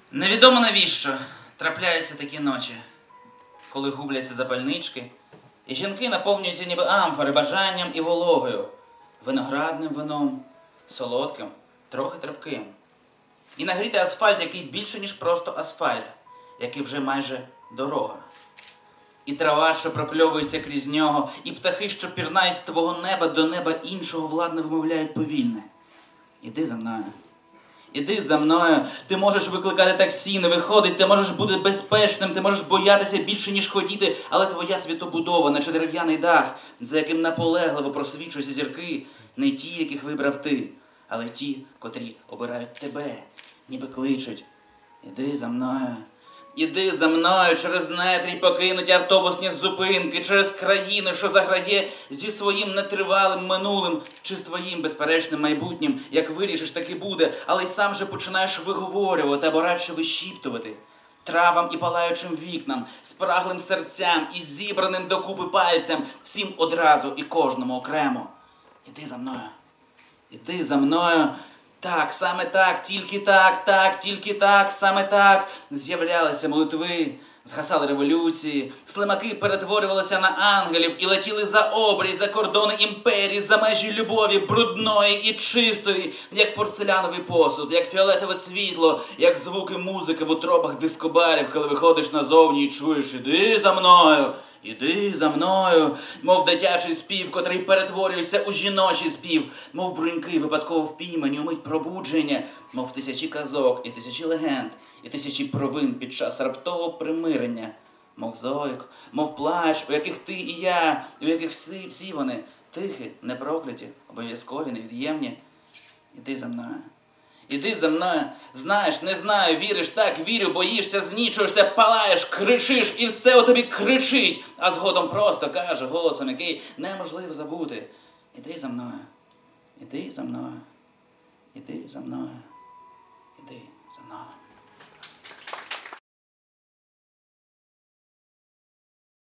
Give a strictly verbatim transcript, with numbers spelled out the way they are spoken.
Невідомо навіщо трапляються такі ночі, коли губляться запальнички, і жінки наповнюються ніби амфори бажанням і вологою, виноградним вином, солодким, трохи терпким. І нагрітий асфальт, який більше, ніж просто асфальт, який вже майже дорога. І трава, що прокльовується крізь нього, і птахи, що пірнають з твого неба до неба іншого, владно вимовляють повільне. Іди за мною. Іди за мною. Ти можеш викликати таксі, не виходить, ти можеш бути безпечним, ти можеш боятися більше, ніж хотіти, але твоя світобудова, наче дерев'яний дах, за яким наполегливо просвічуються зірки, не ті, яких вибрав ти, але ті, котрі обирають тебе, ніби кличуть. Іди за мною. Іди за мною через нетрі покинуті автобусні зупинки, через країну, що заграє зі своїм нетривалим минулим чи з твоїм безперечним майбутнім. Як вирішиш, так і буде, але й сам же починаєш виговорювати або радше вишіптувати. Травам і палаючим вікнам, спраглим серцям і зібраним докупи пальцям, всім одразу і кожному окремо. Іди за мною. Іди за мною. Так, саме так, тільки так, так, тільки так, саме так. З'являлися молитви, згасали революції, слимаки перетворювалися на ангелів і летіли за обрій, за кордони імперії, за межі любові, брудної і чистої, як порцеляновий посуд, як фіолетове світло, як звуки музики в утробах дискобарів, коли виходиш назовні і чуєш «Іди за мною». Іди за мною, мов дитячий спів, котрий перетворюється у жіночий спів, мов бруньки випадково впіймані у мить пробудження, мов тисячі казок і тисячі легенд, і тисячі провин під час раптового примирення, мов зойк, мов плач, у яких ти і я, у яких всі, всі вони тихі, непрокляті, обов'язкові, невід'ємні. Іди за мною. Іди за мною, знаєш, не знаю, віриш, так, вірю, боїшся, знічуєшся, палаєш, кричиш, і все у тобі кричить, а згодом просто каже голосом, який неможливо забути. Іди за мною, іди за мною, іди за мною, іди за мною.